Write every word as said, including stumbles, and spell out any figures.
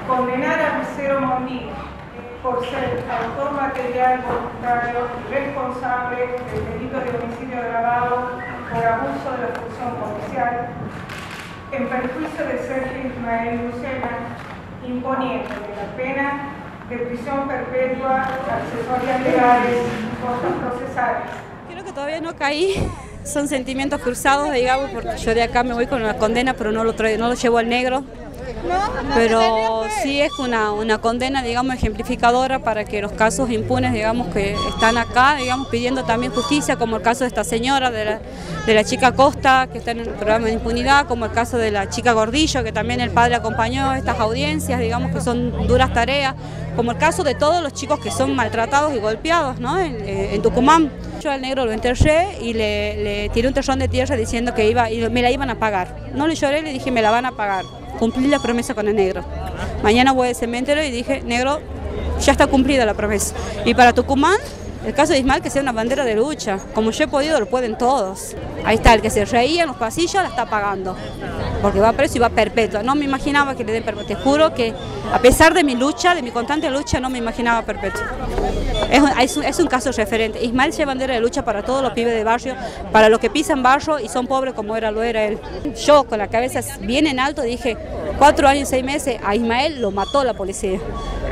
condenar a Lucero Mondí por ser autor material voluntario y responsable del delito de homicidio agravado por abuso de la función policial en perjuicio de Sergio Ismael Lucena, imponiéndole la pena de prisión perpetua, accesorias legales y costas procesales. Creo que todavía no caí, son sentimientos cruzados, digamos, porque yo de acá me voy con una condena, pero no lo, traigo, no lo llevo al negro. Pero sí es una, una condena, digamos, ejemplificadora para que los casos impunes, digamos, que están acá, digamos, pidiendo también justicia, como el caso de esta señora, de la, de la chica Costa, que está en el programa de impunidad, como el caso de la chica Gordillo, que también el padre acompañó estas audiencias, digamos, que son duras tareas, como el caso de todos los chicos que son maltratados y golpeados, ¿no?, en, en Tucumán. Yo al negro lo enterré y le, le tiré un terrón de tierra diciendo que iba y me la iban a pagar. No le lloré, le dije me la van a pagar. Cumplí la promesa con el negro. Mañana voy al cementerio y dije, negro, ya está cumplida la promesa. Y para Tucumán, el caso de Ismael que sea una bandera de lucha. Como yo he podido, lo pueden todos. Ahí está, el que se reía en los pasillos la está pagando. Porque va preso y va perpetua. No me imaginaba que le den perpetua. Te juro que a pesar de mi lucha, de mi constante lucha, no me imaginaba perpetua. Es un, es, un, es un caso referente. Ismael es bandera de lucha para todos los pibes de barrio, para los que pisan barrio y son pobres como era lo era él. Yo con la cabeza bien en alto dije, cuatro años y seis meses, a Ismael lo mató la policía.